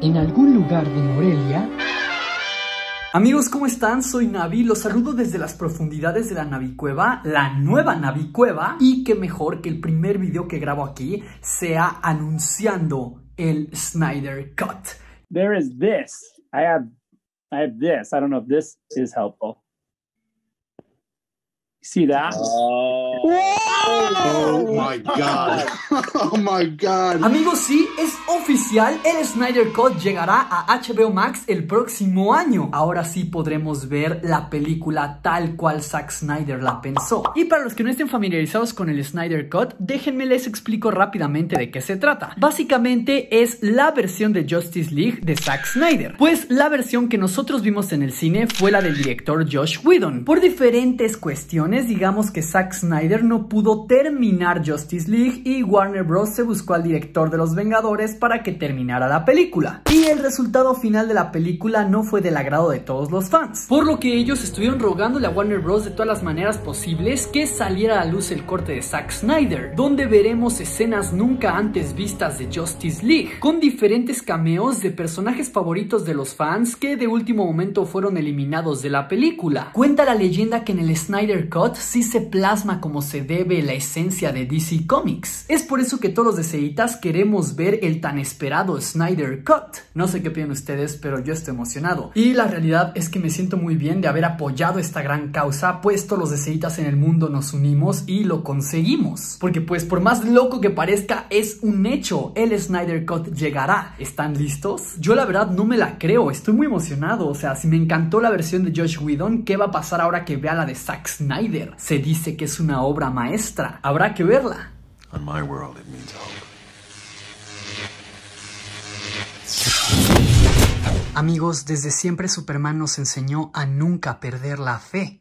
en algún lugar de Morelia. Amigos, ¿cómo están? Soy Navi, los saludo desde las profundidades de la Navicueva, la nueva Navicueva, y qué mejor que el primer video que grabo aquí sea anunciando el Snyder Cut. There is this. I have this. I don't know if this is helpful. See that? Oh my God. Oh my God. Amigos, sí, es oficial, el Snyder Cut llegará a HBO Max el próximo año. Ahora sí podremos ver la película tal cual Zack Snyder la pensó. Y para los que no estén familiarizados con el Snyder Cut, déjenme les explico rápidamente de qué se trata. Básicamente es la versión de Justice League de Zack Snyder, pues la versión que nosotros vimos en el cine fue la del director Joss Whedon. Por diferentes cuestiones, digamos que Zack Snyder no pudo terminar Justice League y Warner Bros. Se buscó al director de Los Vengadores para que terminara la película. Y el resultado final de la película no fue del agrado de todos los fans, por lo que ellos estuvieron rogándole a Warner Bros. De todas las maneras posibles que saliera a la luz el corte de Zack Snyder, donde veremos escenas nunca antes vistas de Justice League, con diferentes cameos de personajes favoritos de los fans que de último momento fueron eliminados de la película. Cuenta la leyenda que en el Snyder Cut sí se plasma como se debe la esencia de DC Comics. Es por eso que todos los deseitas queremos ver el tan esperado Snyder Cut. No sé qué opinan ustedes, pero yo estoy emocionado. Y la realidad es que me siento muy bien de haber apoyado esta gran causa, pues todos los deseitas en el mundo nos unimos y lo conseguimos. Porque pues por más loco que parezca, es un hecho. El Snyder Cut llegará. ¿Están listos? Yo la verdad no me la creo, estoy muy emocionado. O sea, si me encantó la versión de Joss Whedon, ¿qué va a pasar ahora que vea la de Zack Snyder? Se dice que es una obra maestra. Habrá que verla. On my world, it means hope. Amigos, desde siempre Superman nos enseñó a nunca perder la fe.